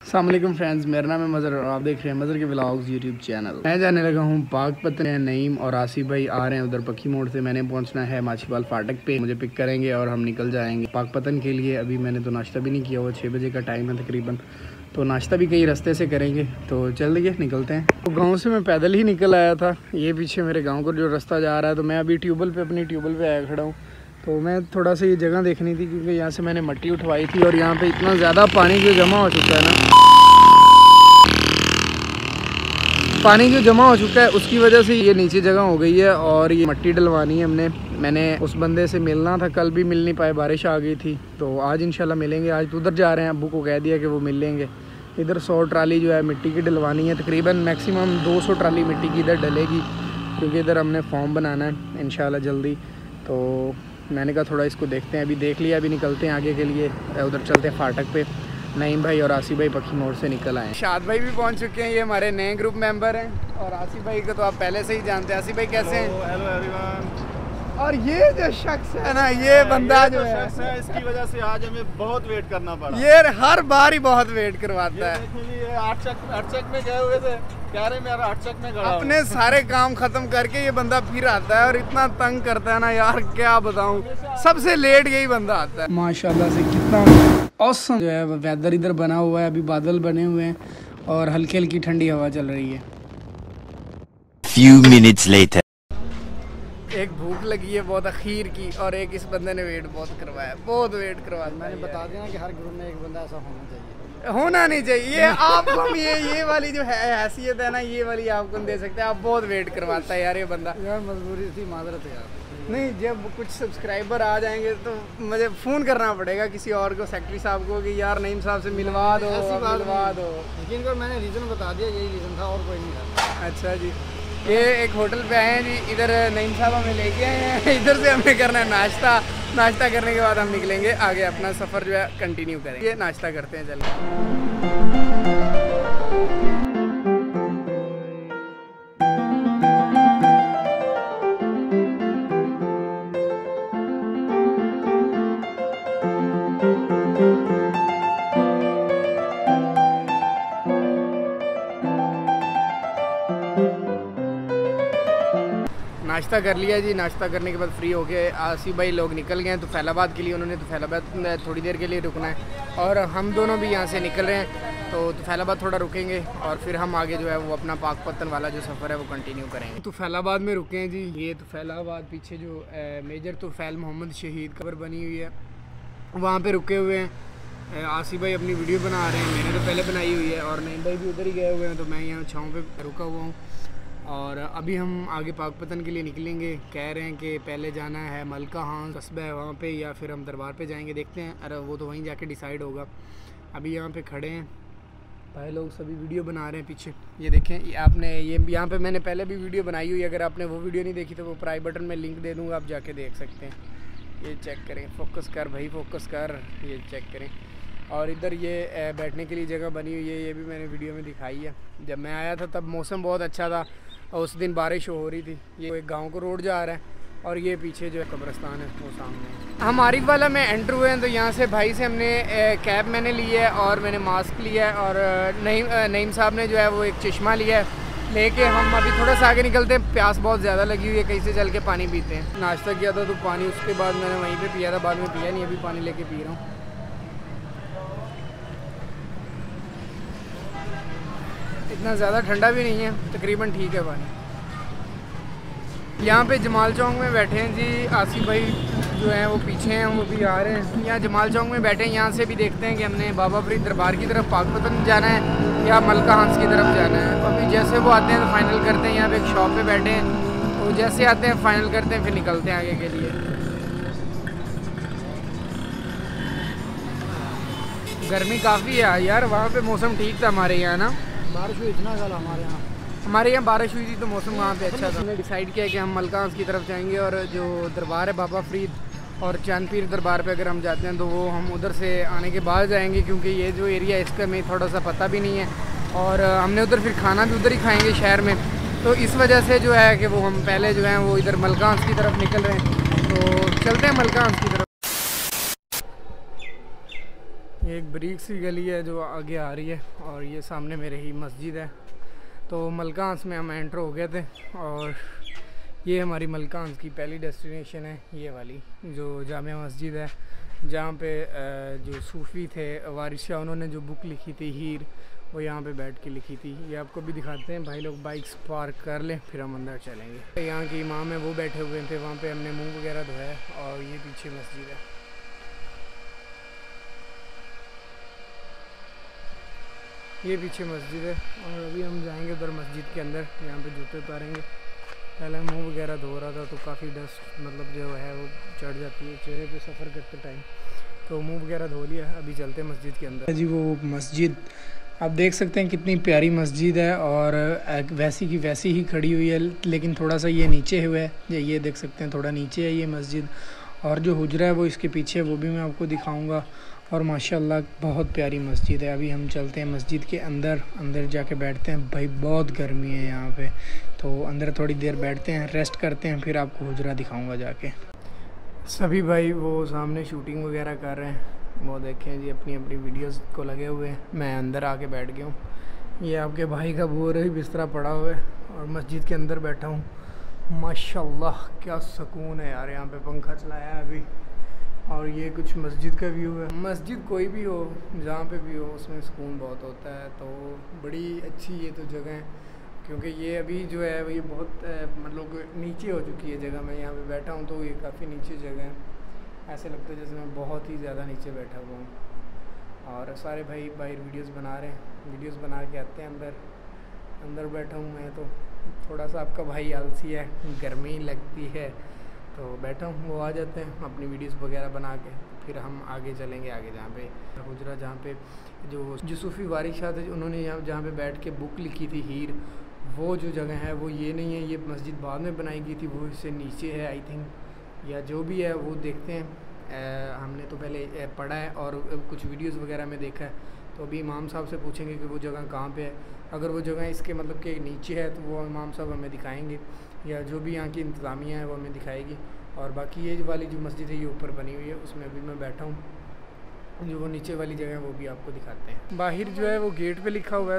अस्सलाम वालेकुम फ्रेंड्स, मेरा नाम है मज़र और आप देख रहे हैं मज़र के व्लॉग्स यूट्यूब चैनल। मैं जाने लगा हूँ पाकपतन। नईम और आसिफ भाई आ रहे हैं उधर पक्की मोड़ से। मैंने पहुँचना है माछीवाल फाटक पे, मुझे पिक करेंगे और हम निकल जाएंगे पाकपतन के लिए। अभी मैंने तो नाश्ता भी नहीं किया हुआ, 6 बजे का टाइम है तकरीबन, तो नाश्ता भी कई रास्ते से करेंगे। तो चल दिए निकलते हैं। तो गाँव से मैं पैदल ही निकल आया था, ये पीछे मेरे गाँव को जो रास्ता जा रहा है। तो मैं अभी अपनी ट्यूबवेल पर आया खड़ा हूँ। तो मैं थोड़ा सा ये जगह देखनी थी क्योंकि यहाँ से मैंने मट्टी उठवाई थी और यहाँ पे इतना ज़्यादा पानी जो जमा हो चुका है उसकी वजह से ये नीचे जगह हो गई है और ये मट्टी डलवानी है मैंने उस बंदे से मिलना था, कल भी मिल नहीं पाए, बारिश आ गई थी। तो आज इंशाल्लाह मिलेंगे। आज तो उधर जा रहे हैं, अब्बू को कह दिया कि वो मिल लेंगे। इधर 100 ट्राली जो है मिट्टी की डलवानी है, तकरीबन मैक्सिमम 200 ट्राली मिट्टी की इधर डलेगी क्योंकि इधर हमने फॉर्म बनाना है इंशाल्लाह जल्दी। तो मैंने कहा थोड़ा इसको देखते हैं, अभी देख लिया, अभी निकलते हैं आगे के लिए। उधर चलते हैं फाटक पे। नईम भाई और आसिफ भाई पक्की मोड़ से निकल आए। शाद भाई भी पहुंच चुके हैं, ये हमारे नए ग्रुप मेंबर हैं। और आसिफ भाई को तो आप पहले से ही जानते हैं। आसिफ भाई कैसे हैं? Hello everyone. और ये जो शख्स है ना, ये बंदा जो है इसकी वजह से आज हमें बहुत वेट करना पड़ा। ये हर बार ही बहुत वेट करवाता है। अरचक में गए हुए थे, कह रहे मेरा अरचक में गया, अपने सारे काम खत्म करके ये बंदा फिर आता है और इतना तंग करता है ना यार, क्या बताऊं। सबसे लेट यही बंदा आता है। माशाल्लाह से कितना औसम जो है वेदर इधर बना हुआ है। अभी बादल बने हुए हैं और हल्की हल्की ठंडी हवा चल रही है। Few minutes later. एक भूख लगी है बहुत अखीर की और एक इस बंदे ने वेट बहुत करवाया, बहुत वेट करवाया। मैंने बता दिया कि हर ग्रुप में एक बंदा ऐसा होना चाहिए। होना नहीं चाहिए। आपको हम ये वाली जो है हैसियत है ना, ये वाली आपको दे सकते हैं। आप बहुत वेट करवाता है यार ये बंदा। यार मजबूरी थी, माजरत यार। नहीं, जब कुछ सब्सक्राइबर आ जाएंगे तो मुझे फ़ोन करना पड़ेगा किसी और को, सेक्रेटरी साहब को, कि यार नईम साहब से मिलवा दो। लेकिन को मैंने रीज़न बता दिया, यही रीज़न था और कोई नहीं था। अच्छा जी, ये एक होटल पे आए हैं जी। इधर नईम साहब हमें लेके आए हैं। इधर से हमें करना है नाश्ता करने के बाद हम निकलेंगे आगे, अपना सफ़र जो है कंटिन्यू करेंगे। नाश्ता करते हैं चल। नाश्ता कर लिया जी। नाश्ता करने के बाद फ्री हो गए। आसिफ भाई लोग निकल गए हैं तो फैलाबाद के लिए। उन्होंने तो फैलाबाद थोड़ी देर के लिए रुकना है और हम दोनों भी यहाँ से निकल रहे हैं। तो फैलाबाद थोड़ा रुकेंगे और फिर हम आगे जो है वो अपना पाकपतन वाला जो सफ़र है वो कंटिन्यू करेंगे। तो फैलाबाद में रुके हैं जी। ये तो फैलाबाद पीछे जो मेजर तुफैल मोहम्मद शहीद कब्र बनी हुई है, वहाँ पर रुके हुए हैं। आसिफ भाई अपनी वीडियो बना रहे हैं, मैंने तो पहले बनाई हुई है, और नईम भाई भी उधर ही गए हुए हैं। तो मैं यहाँ छाँव पे रुका हुआ हूँ और अभी हम आगे पाकपतन के लिए निकलेंगे। कह रहे हैं कि पहले जाना है मलका हाँ कस्बा है वहाँ पे, या फिर हम दरबार पे जाएंगे, देखते हैं। अरे वो तो वहीं जाके डिसाइड होगा। अभी यहाँ पे खड़े हैं भाई लोग, सभी वीडियो बना रहे हैं पीछे। ये देखें, ये आपने ये यहाँ पे मैंने पहले भी वीडियो बनाई हुई है। अगर आपने वो वीडियो नहीं देखी तो वो प्राई बटन में लिंक दे दूँगा, आप जाके देख सकते हैं। ये चेक करें, फोकस कर भाई, फोकस कर, ये चेक करें। और इधर ये बैठने के लिए जगह बनी हुई है, ये भी मैंने वीडियो में दिखाई है। जब मैं आया था तब मौसम बहुत अच्छा था और उस दिन बारिश हो रही थी। ये एक गांव को रोड जा रहा है और ये पीछे जो है कब्रिस्तान है वो सामने। हम आरिफ वाला में एंटर हुए हैं तो यहाँ से भाई से हमने कैब मैंने ली है और मैंने मास्क लिया है, और नईम साहब ने जो है वो एक चश्मा लिया है लेके। हम अभी थोड़ा सा आगे निकलते हैं, प्यास बहुत ज़्यादा लगी हुई है, कहीं से चल के पानी पीते हैं। नाश्ता किया था तो पानी उसके बाद मैंने वहीं पर पिया था, बाद में पिया नहीं, अभी पानी लेके पी रहा हूँ। इतना ज़्यादा ठंडा भी नहीं है, तकरीबन ठीक है पानी। यहाँ पे जमाल चौक में बैठे हैं जी। आसिफ भाई जो हैं वो पीछे हैं, वो भी आ रहे हैं। यहाँ जमाल चौक में बैठे हैं, यहाँ से भी देखते हैं कि हमने बाबा फरीद दरबार की तरफ पाकपतन जाना है या मलका हंस की तरफ जाना है। अभी जैसे वो आते हैं तो फाइनल करते हैं। यहाँ पे एक शॉप पे बैठे हैं, तो जैसे आते हैं फाइनल करते हैं, फिर निकलते हैं आगे के लिए। गर्मी काफ़ी है यार, वहाँ पर मौसम ठीक था हमारे यहाँ ना, बारिश हुई इतना ज़्यादा हमारे यहाँ बारिश हुई थी तो मौसम वहाँ पे अच्छा था। हमने डिसाइड किया कि हम मलका हंस की तरफ जाएंगे और जो दरबार है बाबा फरीद और चांदपीर दरबार पे अगर हम जाते हैं तो वो हम उधर से आने के बाद जाएंगे, क्योंकि ये जो एरिया है इसका हमें थोड़ा सा पता भी नहीं है और हमने उधर फिर खाना भी उधर ही खाएँगे शहर में। तो इस वजह से जो है कि वो हम पहले जो है वो इधर मलका हंस की तरफ निकल रहे हैं। तो चलते हैं मलका हंस की तरफ। ये एक ब्रिक सी गली है जो आगे आ रही है और ये सामने मेरे ही मस्जिद है। तो मलकांस में हम एंटर हो गए थे और ये हमारी मलकांस की पहली डेस्टिनेशन है, ये वाली जो जामिया मस्जिद है, जहाँ पे जो सूफ़ी थे वारिस शाह, उन्होंने जो बुक लिखी थी हीर, वो यहाँ पे बैठ के लिखी थी। ये आपको भी दिखाते हैं। भाई लोग बाइक्स पार्क कर लें फिर हम अंदर चलेंगे। यहाँ के इमाम है वो बैठे हुए थे, वहाँ पे हमने मुंह वगैरह धोया और ये पीछे मस्जिद है। ये पीछे मस्जिद है और अभी हम जाएंगे उधर मस्जिद के अंदर। यहाँ पे जूते उतारेंगे। पहले मुंह वगैरह धो रहा था तो काफ़ी डस्ट मतलब जो है वो चढ़ जाती है चेहरे पे सफ़र करते टाइम, तो मुंह वगैरह धो लिया। अभी चलते हैं मस्जिद के अंदर। जी वो मस्जिद आप देख सकते हैं कितनी प्यारी मस्जिद है और वैसी की वैसी ही खड़ी हुई है, लेकिन थोड़ा सा ये नीचे हुआ है। ये देख सकते हैं थोड़ा नीचे है ये मस्जिद, और जो हुजरा है वो इसके पीछे, वो भी मैं आपको दिखाऊंगा। और माशाल्लाह बहुत प्यारी मस्जिद है। अभी हम चलते हैं मस्जिद के अंदर, अंदर जाके बैठते हैं। भाई बहुत गर्मी है यहाँ पे, तो अंदर थोड़ी देर बैठते हैं, रेस्ट करते हैं, फिर आपको हुजरा दिखाऊंगा जाके। सभी भाई वो सामने शूटिंग वगैरह कर रहे हैं, वो देखें जी अपनी अपनी वीडियोस को लगे हुए हैं। मैं अंदर आके बैठ गया हूँ। ये आपके भाई का बोर ही बिस्तरा पड़ा हुआ है और मस्जिद के अंदर बैठा हूँ। माशाल्लाह क्या सुकून है यार, यहाँ पे पंखा चलाया है अभी। और ये कुछ मस्जिद का व्यू है। मस्जिद कोई भी हो, जहाँ पे भी हो, उसमें सुकून बहुत होता है। तो बड़ी अच्छी ये तो जगह है, क्योंकि ये अभी जो है ये बहुत मतलब नीचे हो चुकी है जगह। मैं यहाँ पे बैठा हूँ तो ये काफ़ी नीचे जगह है, ऐसे लगता है जैसे मैं बहुत ही ज़्यादा नीचे बैठा हुआ हूँ। और सारे भाई बाहर वीडियोस बना रहे हैं, वीडियोस बना के आते हैं अंदर। अंदर बैठा हूँ मैं, तो थोड़ा सा आपका भाई आलसी है, गर्मी लगती है तो बैठा हूँ। वो आ जाते हैं अपनी वीडियोस वगैरह बना के, फिर हम आगे चलेंगे। आगे जहाँ पे हुजरा, जहाँ पे जो सूफ़ी वारिस शाह थे, उन्होंने यहाँ जहाँ पे बैठ के बुक लिखी थी हीर, वो जो जगह है वो ये नहीं है। ये मस्जिद बाद में बनाई गई थी, वो इससे नीचे है आई थिंक, या जो भी है वो देखते हैं। हमने तो पहले पढ़ा है और कुछ वीडियोस वगैरह में देखा है, तो अभी इमाम साहब से पूछेंगे कि वो जगह कहाँ पे है। अगर वो जगह इसके मतलब के नीचे है तो वो इमाम साहब हमें दिखाएंगे, या जो भी यहाँ की इंतज़ामिया है वो हमें दिखाएगी। और बाकी ये वाली जो मस्जिद है ये ऊपर बनी हुई है, उसमें अभी मैं बैठा हूँ। जो वो नीचे वाली जगह है वो भी आपको दिखाते हैं। बाहर जो है वो गेट पे लिखा हुआ है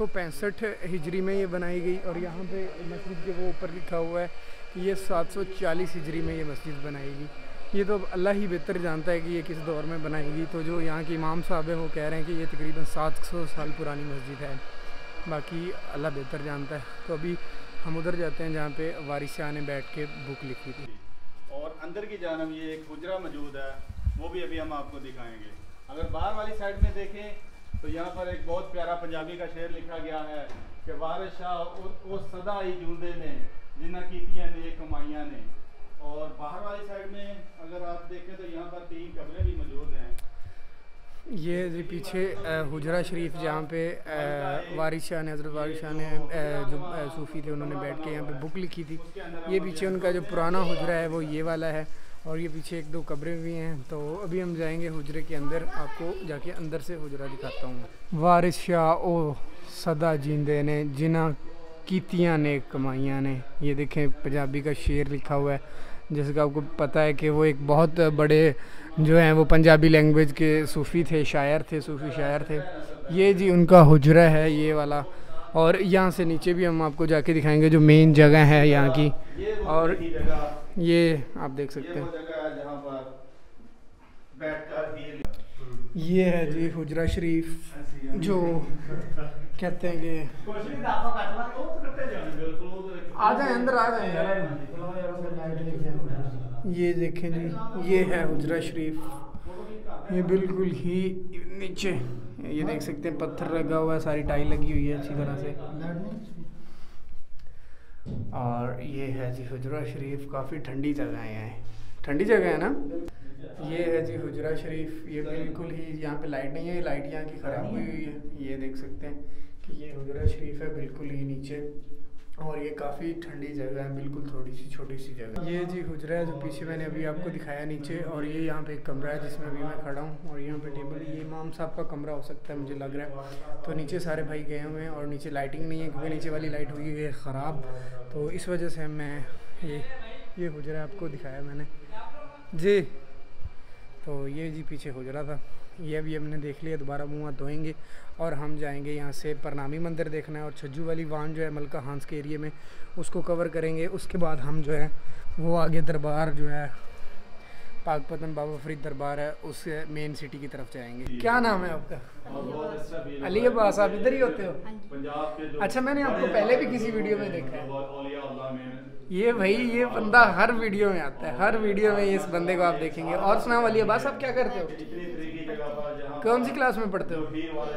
765 हिजरी में ये बनाई गई, और यहाँ पे मस्जिद के वो ऊपर लिखा हुआ है कि ये 740 हिजरी में ये मस्जिद बनाएगी। ये तो अल्लाह ही बेहतर जानता है कि ये किस दौर में बनाएगी। तो जो यहाँ के इमाम साहब हैं वो कह रहे हैं कि ये तकरीबन 700 साल पुरानी मस्जिद है, बाकी अल्लाह बेहतर जानता है। तो अभी हम उधर जाते हैं जहाँ पे वारिस शाह ने बैठ के बुक लिखी थी। और अंदर की जानब ये एक हुजरा मौजूद है, वो भी अभी हम आपको दिखाएंगे। अगर बाहर वाली साइड में देखें तो यहाँ पर एक बहुत प्यारा पंजाबी का शेर लिखा गया है कि वारिस शाह वो सदा ही जूंदे ने जिन्हें कीतियाँ ने कमाइयाँ ने। और बाहर वाली साइड में अगर आप देखें तो यहाँ पर 3 कमरे भी मौजूद हैं। ये जी पीछे हुजरा शरीफ, जहाँ पे वारिस शाह ने, हज़रत वारिस शाह ने जो सूफ़ी थे उन्होंने बैठ के यहाँ पे बुक लिखी थी। ये पीछे उनका जो पुराना हुजरा है वो ये वाला है, और ये पीछे 1-2 कब्रें भी हैं। तो अभी हम जाएंगे हुजरे के अंदर, आपको जाके अंदर से हुजरा दिखाता हूँ। वारिस शाह ओ सदा जींदे ने जिन्ना कीतियाँ ने कमाइयाँ ने। ये देखें पंजाबी का शेर लिखा हुआ है, जैसे कि आपको पता है कि वो एक बहुत बड़े जो हैं वो पंजाबी लैंग्वेज के सूफ़ी थे, शायर थे, सूफ़ी शायर थे। ये जी उनका हुजरा है ये वाला, और यहाँ से नीचे भी हम आपको जाके दिखाएंगे जो मेन जगह है यहाँ की। और ये आप देख सकते हैं ये है जी हुजरा शरीफ, जो कहते हैं कि आ जाए अंदर, आ जाए। ये देखें जी ये है हुजरा शरीफ, ये बिल्कुल ही नीचे, ये देख सकते हैं पत्थर लगा हुआ है, सारी टाइल लगी हुई है अच्छी तरह से। और ये है जी हुजरा शरीफ, काफ़ी ठंडी जगह है यहाँ, ठंडी जगह है ना। ये है जी हुजरा शरीफ, ये बिल्कुल ही यहाँ पे लाइट नहीं है, लाइट यहाँ की ख़राब हुई हुई है। ये देख सकते हैं कि ये हुजरा शरीफ है बिल्कुल ही नीचे, और ये काफ़ी ठंडी जगह है, बिल्कुल थोड़ी सी छोटी सी जगह। ये जी हुजरा है जो पीछे मैंने अभी आपको दिखाया नीचे, और ये यहाँ पे एक कमरा है जिसमें अभी मैं खड़ा हूँ, और यहाँ पे टेबल, ये इमाम साहब का कमरा हो सकता है मुझे लग रहा है। तो नीचे सारे भाई गए हुए हैं, और नीचे लाइटिंग नहीं है क्योंकि नीचे वाली लाइट हुई है ख़राब, तो इस वजह से मैं ये हुजरा आपको दिखाया मैंने जी। तो ये जी पीछे हुजरा था। ये अभी हमने देख लिया, दोबारा मुँह हाथ धोएंगे और हम जाएंगे यहाँ से प्रणामी मंदिर देखना है और छज्जू वाली वान जो है मलका हांस के एरिए में उसको कवर करेंगे। उसके बाद हम जो है वो आगे दरबार जो है पाकपतन बाबा फरीद दरबार है उस मेन सिटी की तरफ जाएंगे। क्या नाम है आपका? अली अब्बास। आप इधर ही होते हो? अच्छा, मैंने आपको पहले भी किसी वीडियो में देखा है। ये भाई ये बंदा हर वीडियो में आता है, हर वीडियो में इस बंदे को आप देखेंगे। और सुनाओ अली अब्बास, आप क्या करते हो? कौन सी क्लास में पढ़ते हो?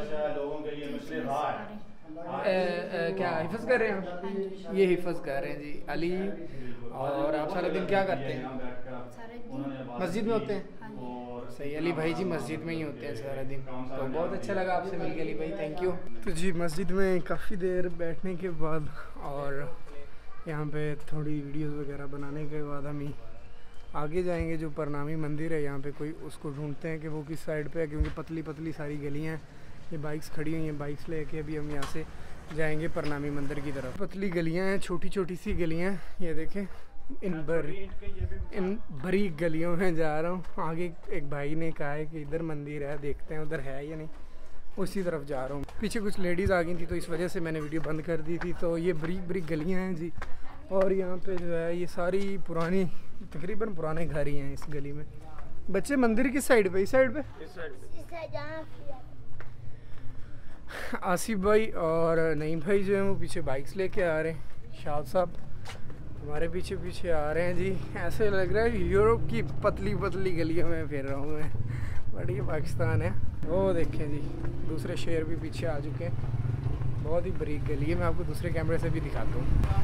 क्या हिफ्ज़ कर रहे हैं? ये हिफ्ज़ कर रहे हैं जी अली। और आप सारा दिन क्या करते हैं? मस्जिद में होते हैं? सही, अली भाई जी मस्जिद में ही होते हैं सारा दिन। तो बहुत अच्छा लगा आपसे मिलकर अली भाई, थैंक यू। तो जी मस्जिद में काफ़ी देर बैठने के बाद और यहाँ पे थोड़ी वीडियोस वगैरह बनाने के बाद हम आगे जाएंगे। जो प्रणामी मंदिर है यहाँ पे कोई उसको ढूंढते हैं कि वो किस साइड पे है, क्योंकि पतली पतली सारी गलियाँ हैं। ये बाइक्स खड़ी हुई हैं, बाइक्स लेके अभी हम यहाँ से जाएंगे प्रणामी मंदिर की तरफ। पतली गलियाँ हैं, छोटी छोटी सी गलियाँ, ये देखें। इन बड़ी गलियों में जा रहा हूँ। आगे एक भाई ने कहा है कि इधर मंदिर है, देखते हैं उधर है या नहीं, उसी तरफ जा रहा हूँ। पीछे कुछ लेडीज़ आ गई थी तो इस वजह से मैंने वीडियो बंद कर दी थी। तो ये बरीक बरीक गलियाँ हैं जी, और यहाँ पे जो है ये सारी पुरानी तकरीबन पुराने घर ही हैं इस गली में। बच्चे मंदिर किस साइड पे? इस साइड पे? आसिफ भाई और नईम भाई जो हैं वो पीछे बाइक्स लेके आ रहे हैं। शाद साहब हमारे पीछे पीछे आ रहे हैं जी। ऐसे लग रहा है यूरोप की पतली पतली गलियों में फिर रहा हूँ मैं, बट ये पाकिस्तान है। वो देखें जी दूसरे शहर भी पीछे आ चुके हैं। बहुत ही बरीक गली है, मैं आपको दूसरे कैमरे से भी दिखाता हूँ।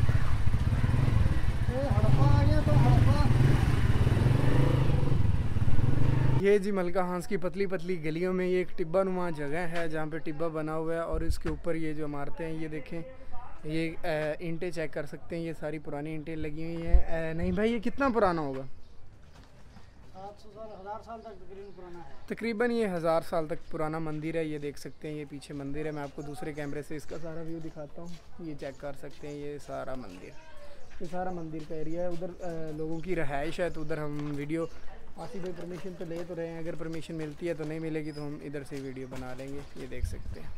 ये जी मलका हांस की पतली पतली गलियों में ये एक टिब्बा नुमा जगह है जहाँ पे टिब्बा बना हुआ है और इसके ऊपर ये जो इमारतें हैं ये देखें, ये ईंटें चेक कर सकते हैं, ये सारी पुरानी ईंटें लगी हुई हैं। नहीं भाई ये कितना पुराना होगा? 1000 साल तक तकरीबन पुराना है। तकरीबन ये 1000 साल तक पुराना मंदिर है। ये देख सकते हैं, ये पीछे मंदिर है। मैं आपको दूसरे कैमरे से इसका सारा व्यू दिखाता हूँ। ये चेक कर सकते हैं, ये सारा मंदिर, ये सारा मंदिर का एरिया है। उधर लोगों की रहाइश है, तो उधर हम वीडियो आसिफ भाई परमिशन तो ले तो रहे हैं, अगर परमिशन मिलती है तो नहीं मिलेगी तो हम इधर से वीडियो बना लेंगे। ये देख सकते हैं।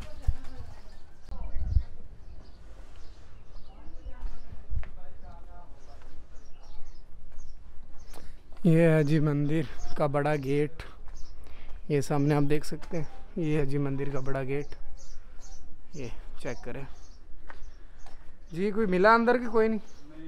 ये है जी मंदिर का बड़ा गेट, ये सामने आप देख सकते हैं। ये है जी मंदिर का बड़ा गेट, ये चेक करें जी। कोई मिला अंदर की? कोई नहीं।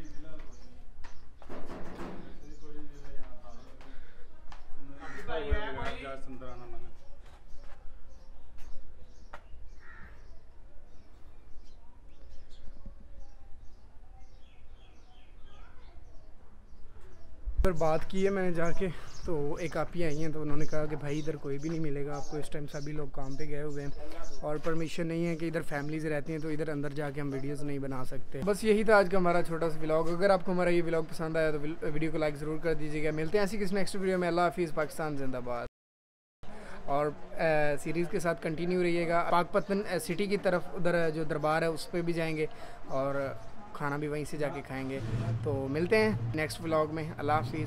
पर बात की है मैंने जाके, तो एक आपी आई हैं तो उन्होंने कहा कि भाई इधर कोई भी नहीं मिलेगा आपको, इस टाइम सभी लोग काम पे गए हुए हैं और परमिशन नहीं है कि इधर फैमिलीज रहती हैं, तो इधर अंदर जाके हम वीडियोस नहीं बना सकते। बस यही था आज का हमारा छोटा सा व्लॉग। अगर आपको हमारा ये व्लॉग पसंद आया तो वीडियो को लाइक ज़रूर कर दीजिएगा। मिलते हैं ऐसी किसी नेक्स्ट वीडियो में। अल्लाह हाफिज़, पाकिस्तान जिंदाबाद। और सीरीज़ के साथ कंटिन्यू रहिएगा। पाकपतन सिटी की तरफ उधर जो दरबार है उस पर भी जाएंगे और खाना भी वहीं से जाके खाएंगे। तो मिलते हैं नेक्स्ट व्लॉग में। अल्लाह हाफिज़।